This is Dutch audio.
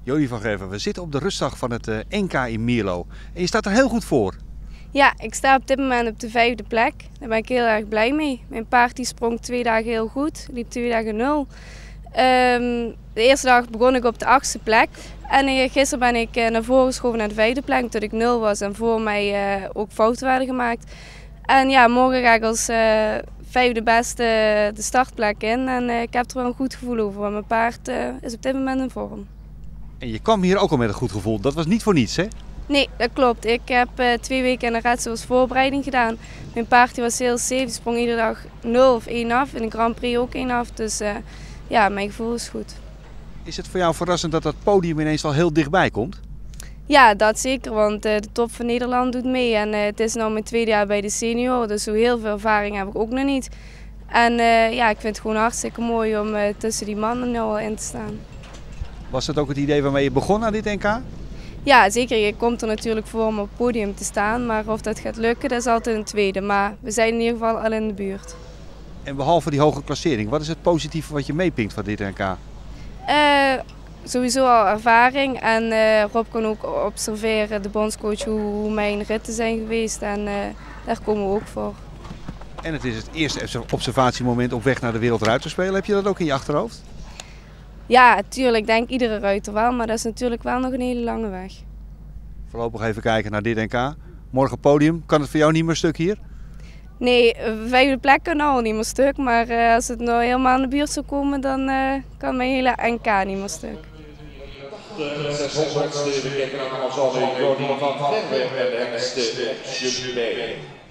Jody van Gerven, we zitten op de rustdag van het NK in Mierlo. En je staat er heel goed voor. Ja, ik sta op dit moment op de 5e plek. Daar ben ik heel erg blij mee. Mijn paard die sprong 2 dagen heel goed, liep 2 dagen 0. De eerste dag begon ik op de 8e plek. En gisteren ben ik naar voren geschoven naar de 5e plek, tot ik 0 was en voor mij ook fouten werden gemaakt. En ja, morgen ga ik als 5e beste de startplek in en ik heb er wel een goed gevoel over, want mijn paard is op dit moment in vorm. En je kwam hier ook al met een goed gevoel. Dat was niet voor niets, hè? Nee, dat klopt. Ik heb 2 weken in de Red als voorbereiding gedaan. Mijn paard die was heel safe, die sprong iedere dag 0 of 1 af. In de Grand Prix ook 1 af. Dus ja, mijn gevoel is goed. Is het voor jou verrassend dat dat podium ineens wel heel dichtbij komt? Ja, dat zeker, want de top van Nederland doet mee. En het is nu mijn 2e jaar bij de senioren, dus zo heel veel ervaring heb ik ook nog niet. En ja, ik vind het gewoon hartstikke mooi om tussen die mannen nu al in te staan. Was dat ook het idee waarmee je begon aan dit NK? Ja, zeker. Je komt er natuurlijk voor om op het podium te staan, maar of dat gaat lukken, dat is altijd een tweede. Maar we zijn in ieder geval al in de buurt. En behalve die hoge klassering, wat is het positieve wat je meepinkt van dit NK? Sowieso al ervaring en Rob kan ook observeren, de bondscoach, hoe mijn ritten zijn geweest en daar komen we ook voor. En het is het eerste observatiemoment op weg naar de Wereldruiterspelen. Heb je dat ook in je achterhoofd? Ja, tuurlijk, denk iedere ruiter wel, maar dat is natuurlijk wel nog een hele lange weg. Voorlopig even kijken naar dit NK. Morgen podium, kan het voor jou niet meer stuk hier? Nee, 5e plek kan al niet meer stuk, maar als het nou helemaal in de buurt zou komen, dan kan mijn hele NK niet meer stuk. De 600ste, we kijken allemaal zo naar Jody van Gerwen en de